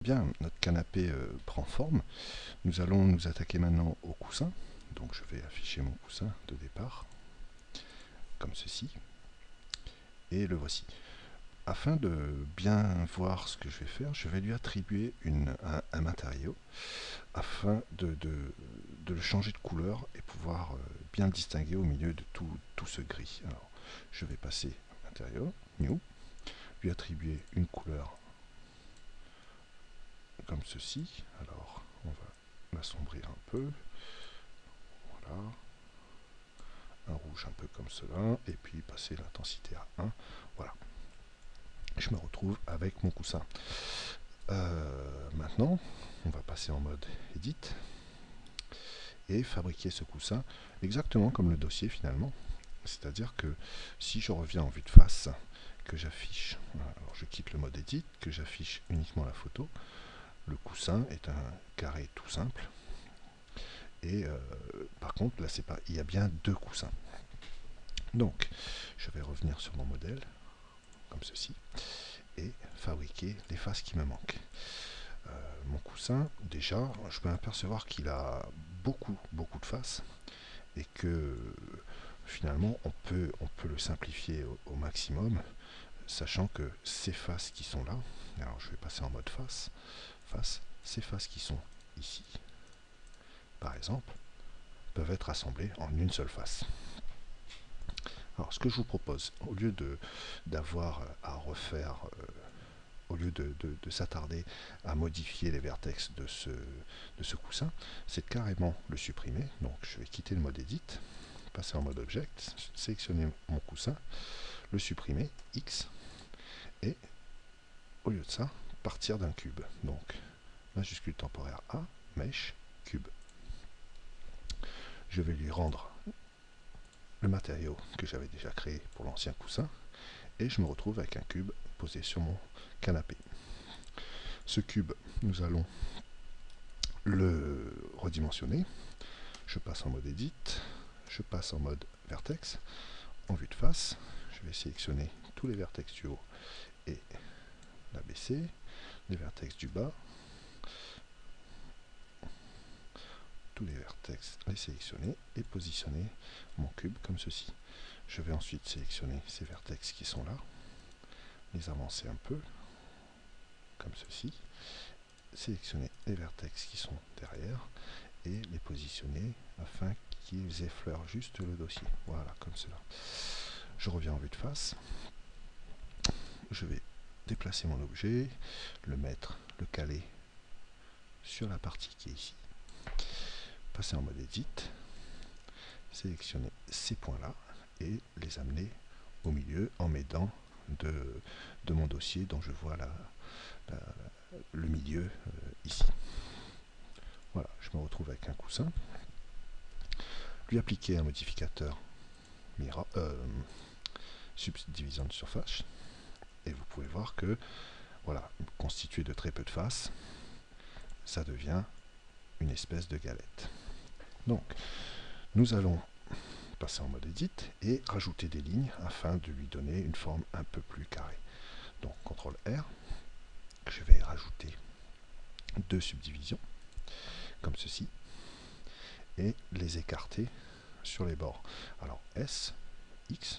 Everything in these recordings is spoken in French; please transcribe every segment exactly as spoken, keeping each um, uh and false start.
Bien, notre canapé euh, prend forme. Nous allons nous attaquer maintenant au coussin. Donc je vais afficher mon coussin de départ, comme ceci. Et le voici. Afin de bien voir ce que je vais faire, je vais lui attribuer une, un, un matériau afin de, de, de le changer de couleur et pouvoir euh, bien le distinguer au milieu de tout, tout ce gris. Alors, je vais passer matériau, new, lui attribuer une couleur comme ceci. Alors, on va l'assombrir un peu. Voilà. Un rouge un peu comme cela. Et puis passer l'intensité à un. Voilà. Je me retrouve avec mon coussin. Euh, maintenant, on va passer en mode Edit et fabriquer ce coussin exactement comme le dossier finalement. C'est-à-dire que si je reviens en vue de face, que j'affiche, alors je quitte le mode Edit, que j'affiche uniquement la photo, le coussin est un carré tout simple. Et euh, par contre, là, c'est pas, il y a bien deux coussins. Donc, je vais revenir sur mon modèle, comme ceci, et fabriquer les faces qui me manquent. Euh, mon coussin, déjà, je peux apercevoir qu'il a beaucoup, beaucoup de faces, et que finalement, on peut, on peut le simplifier au, au maximum, sachant que ces faces qui sont là, alors je vais passer en mode face, face, ces faces qui sont ici, par exemple, peuvent être assemblées en une seule face. Alors ce que je vous propose, au lieu de d'avoir à refaire, euh, au lieu de, de, de s'attarder à modifier les vertex de ce, de ce coussin, c'est carrément le supprimer. Donc je vais quitter le mode Edit, passer en mode Object, sélectionner mon coussin, le supprimer, X, et au lieu de ça, partir d'un cube. Donc majuscule temporaire A, Mesh, cube. Je vais lui rendre le matériau que j'avais déjà créé pour l'ancien coussin, et je me retrouve avec un cube posé sur mon canapé. Ce cube, nous allons le redimensionner. Je passe en mode Edit, je passe en mode Vertex, en vue de face, je vais sélectionner tous les vertex du haut et l'abaisser, les vertex du bas, tous les vertex, les sélectionner et positionner mon cube comme ceci. Je vais ensuite sélectionner ces vertex qui sont là, les avancer un peu, comme ceci, sélectionner les vertex qui sont derrière et les positionner afin qu'ils effleurent juste le dossier. Voilà, comme cela. Je reviens en vue de face. Je vais déplacer mon objet, le mettre, le caler sur la partie qui est ici. Passer en mode Edit, sélectionner ces points-là et les amener au milieu en m'aidant de, de mon dossier dont je vois la, la, le milieu euh, ici. Voilà, je me retrouve avec un coussin. Lui appliquer un modificateur mira, euh, subdivision de surface. Et vous pouvez voir que, voilà, constitué de très peu de faces, ça devient une espèce de galette. Donc, nous allons passer en mode Edit et rajouter des lignes afin de lui donner une forme un peu plus carrée. Donc, contrôle R, je vais rajouter deux subdivisions, comme ceci, et les écarter sur les bords. Alors, S, X,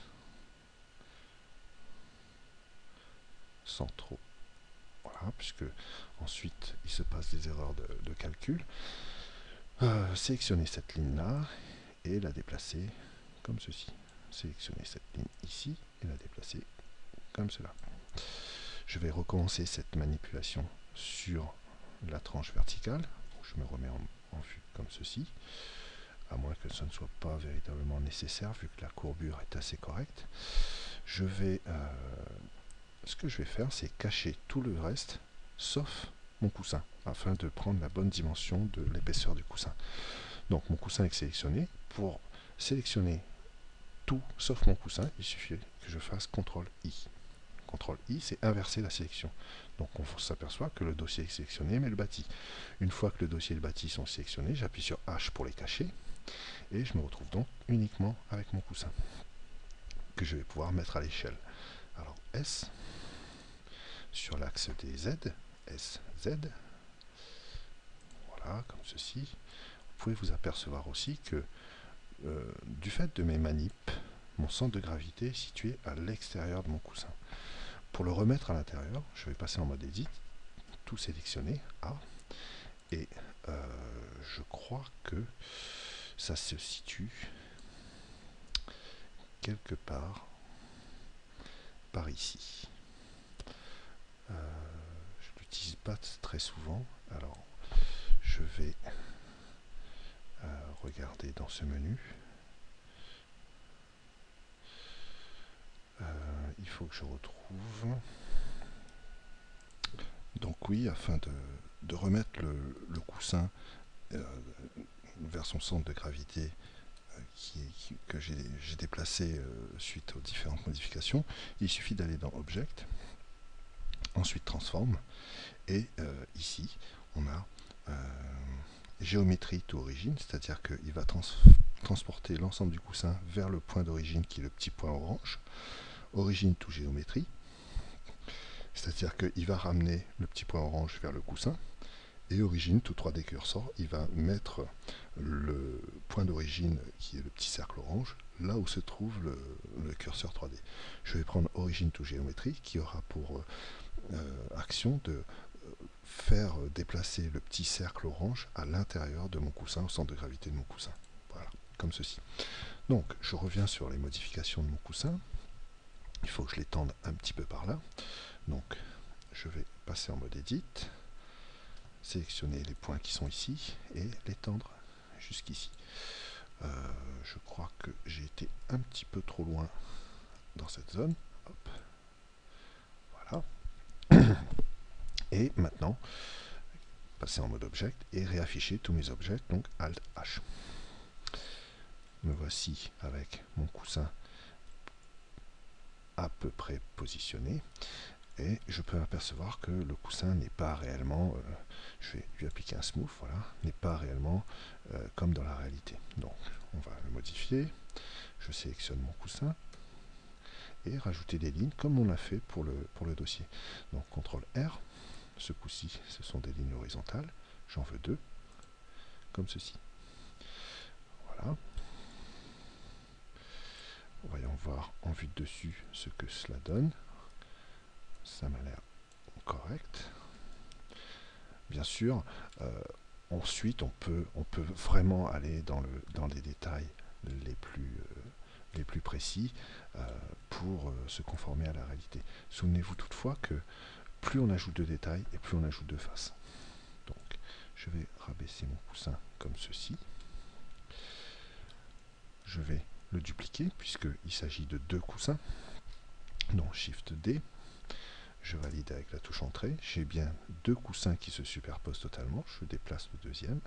sans trop. Voilà, puisque ensuite il se passe des erreurs de, de calcul. Euh, sélectionner cette ligne-là et la déplacer comme ceci. Sélectionner cette ligne ici et la déplacer comme cela. Je vais recommencer cette manipulation sur la tranche verticale. Je me remets en, en vue comme ceci, à moins que ce ne soit pas véritablement nécessaire vu que la courbure est assez correcte. Je vais, euh, ce que je vais faire, c'est cacher tout le reste, sauf mon coussin, afin de prendre la bonne dimension de l'épaisseur du coussin. Donc mon coussin est sélectionné. Pour sélectionner tout sauf mon coussin, il suffit que je fasse contrôle I. contrôle I, c'est inverser la sélection. Donc on s'aperçoit que le dossier est sélectionné, mais le bâti. Une fois que le dossier et le bâti sont sélectionnés, j'appuie sur H pour les cacher, et je me retrouve donc uniquement avec mon coussin, que je vais pouvoir mettre à l'échelle. Alors S, sur l'axe des Z, S Z. Voilà, comme ceci. Vous pouvez vous apercevoir aussi que euh, du fait de mes manips, mon centre de gravité est situé à l'extérieur de mon coussin. Pour le remettre à l'intérieur, je vais passer en mode Edit, tout sélectionner, A, et euh, je crois que ça se situe quelque part par ici. Euh, je ne l'utilise pas très souvent, alors je vais euh, regarder dans ce menu. Euh, il faut que je retrouve. Donc oui, afin de, de remettre le, le coussin euh, vers son centre de gravité euh, qui, qui, que j'ai déplacé euh, suite aux différentes modifications, il suffit d'aller dans Object, ensuite Transform, et euh, ici on a euh, géométrie to origine, c'est-à-dire qu'il va trans transporter l'ensemble du coussin vers le point d'origine qui est le petit point orange. Origine to géométrie, c'est-à-dire qu'il va ramener le petit point orange vers le coussin. Et origine to trois D cursor, il va mettre le point d'origine qui est le petit cercle orange là où se trouve le, le curseur trois D. Je vais prendre origine to géométrie qui aura pour euh, action de faire déplacer le petit cercle orange à l'intérieur de mon coussin, au centre de gravité de mon coussin. Voilà, comme ceci. Donc, je reviens sur les modifications de mon coussin. Il faut que je l'étende un petit peu par là. Donc, je vais passer en mode Edit, sélectionner les points qui sont ici et l'étendre jusqu'ici. Euh, je crois que j'ai été un petit peu trop loin dans cette zone. Hop. Voilà. Et maintenant, passer en mode Object et réafficher tous mes objets, donc Alt H. Me voici avec mon coussin à peu près positionné. Et je peux apercevoir que le coussin n'est pas réellement, euh, je vais lui appliquer un smooth, voilà, n'est pas réellement euh, comme dans la réalité. Donc, on va le modifier. Je sélectionne mon coussin et rajouter des lignes comme on l'a fait pour le, pour le dossier. Donc, contrôle R. Ce coup-ci, ce sont des lignes horizontales. J'en veux deux, comme ceci. Voilà. Voyons voir en vue de dessus ce que cela donne. Ça m'a l'air correct. Bien sûr, euh, ensuite on peut, on peut vraiment aller dans, le, dans les détails les plus, euh, les plus précis euh, pour euh, se conformer à la réalité. Souvenez-vous toutefois que plus on ajoute de détails et plus on ajoute de faces. Donc je vais rabaisser mon coussin comme ceci. Je vais le dupliquer puisqu'il s'agit de deux coussins. Donc Shift D. Je valide avec la touche entrée. J'ai bien deux coussins qui se superposent totalement. Je déplace le deuxième.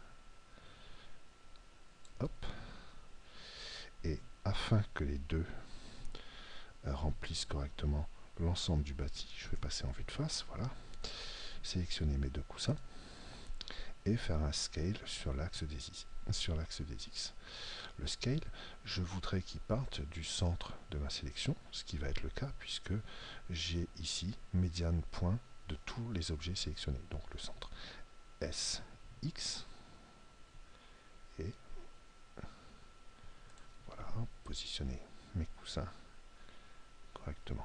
Hop. Et afin que les deux euh, remplissent correctement l'ensemble du bâti, je vais passer en vue de face. Voilà. Sélectionner mes deux coussins et faire un scale sur l'axe des, sur l'axe des X. Le scale, je voudrais qu'il parte du centre de ma sélection, ce qui va être le cas puisque j'ai ici médiane point de tous les objets sélectionnés. Donc le centre S, X, et voilà, positionner mes coussins correctement.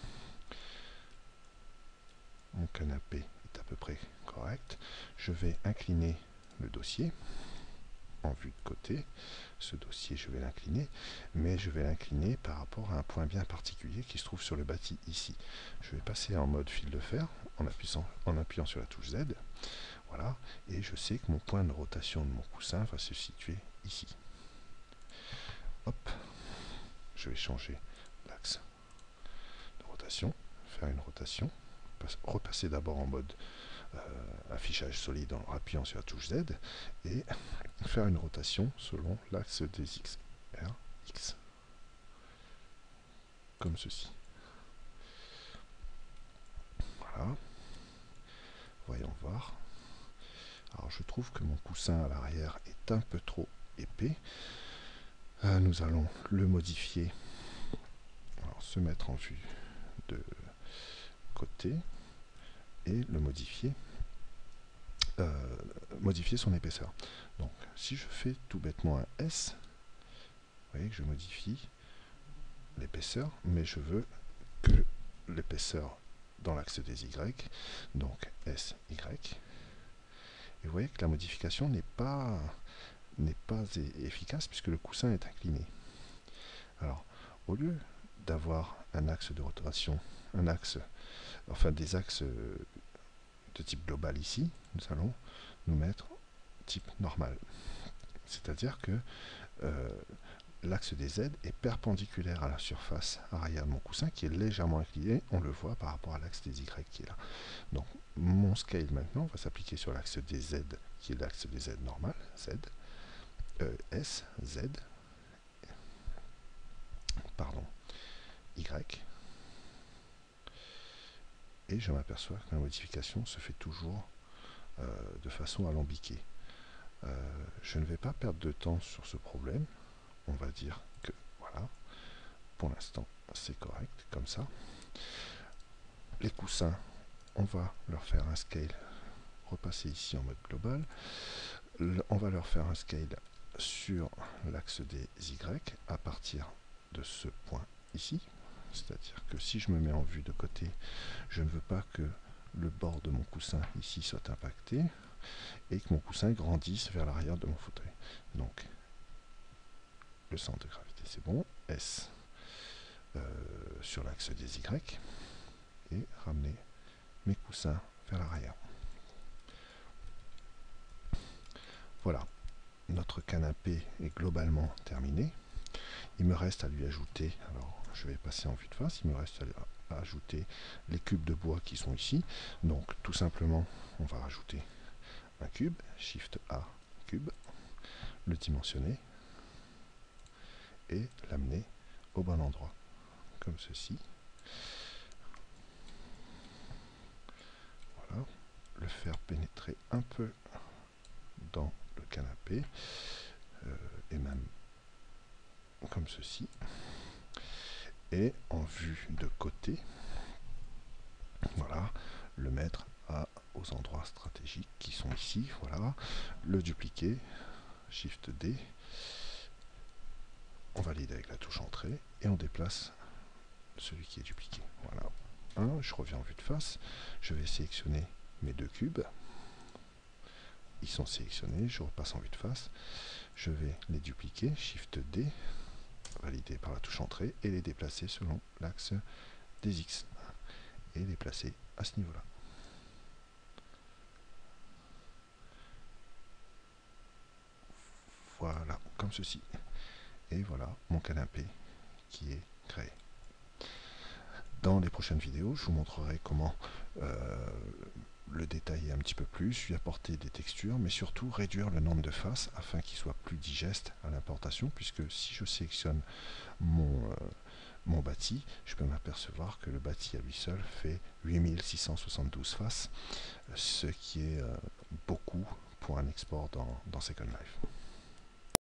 Mon canapé est à peu près correct. Je vais incliner le dossier en vue de côté. Ce dossier, je vais l'incliner, mais je vais l'incliner par rapport à un point bien particulier qui se trouve sur le bâti ici. Je vais passer en mode fil de fer en appuyant, en appuyant sur la touche Z. Voilà, et je sais que mon point de rotation de mon coussin va se situer ici. Hop, je vais changer l'axe de rotation, faire une rotation, repasser d'abord en mode Euh, affichage solide en appuyant sur la touche Z et faire une rotation selon l'axe des X, R, X, comme ceci. Voilà. Voyons voir. Alors je trouve que mon coussin à l'arrière est un peu trop épais. Euh, nous allons le modifier. Alors, se mettre en vue de côté et le modifier, euh, modifier son épaisseur. Donc si je fais tout bêtement un S, vous voyez que je modifie l'épaisseur, mais je veux que l'épaisseur dans l'axe des Y, donc S Y, et vous voyez que la modification n'est pas, n'est pas efficace puisque le coussin est incliné. Alors, au lieu d'avoir un axe de rotation, un axe, enfin des axes de type global ici, nous allons nous mettre type normal. C'est-à-dire que euh, l'axe des Z est perpendiculaire à la surface arrière de mon coussin qui est légèrement incliné, on le voit par rapport à l'axe des Y qui est là. Donc mon scale maintenant va s'appliquer sur l'axe des Z qui est l'axe des Z normal, Z, euh, S, Z, pardon, Y, et je m'aperçois que la modification se fait toujours euh, de façon alambiquée. Euh, je ne vais pas perdre de temps sur ce problème, on va dire que voilà, pour l'instant c'est correct comme ça. Les coussins, on va leur faire un scale, repasser ici en mode global, Le, on va leur faire un scale sur l'axe des Y à partir de ce point ici, c'est-à-dire que si je me mets en vue de côté, je ne veux pas que le bord de mon coussin ici soit impacté et que mon coussin grandisse vers l'arrière de mon fauteuil. Donc le centre de gravité c'est bon, S euh, sur l'axe des Y et ramener mes coussins vers l'arrière. Voilà, notre canapé est globalement terminé. Il me reste à lui ajouter, alors je vais passer en vue de face, il me reste à, à ajouter les cubes de bois qui sont ici. Donc tout simplement, on va rajouter un cube, Shift A, cube, le dimensionner et l'amener au bon endroit, comme ceci. Voilà, le faire pénétrer un peu dans le canapé, euh, et même comme ceci. Et en vue de côté, voilà, le mettre à, aux endroits stratégiques qui sont ici, voilà, le dupliquer, Shift D, on valide avec la touche entrée et on déplace celui qui est dupliqué. Voilà, un, je reviens en vue de face, je vais sélectionner mes deux cubes, ils sont sélectionnés, je repasse en vue de face, je vais les dupliquer, Shift D, valider par la touche entrée et les déplacer selon l'axe des X et les placer à ce niveau là. Voilà, comme ceci. Et voilà mon canapé qui est créé. Dans les prochaines vidéos, je vous montrerai comment euh, le détailler un petit peu plus, lui apporter des textures, mais surtout réduire le nombre de faces afin qu'il soit plus digeste à l'importation, puisque si je sélectionne mon, euh, mon bâti, je peux m'apercevoir que le bâti à lui seul fait huit mille six cent soixante-douze faces, ce qui est euh, beaucoup pour un export dans, dans Second Life.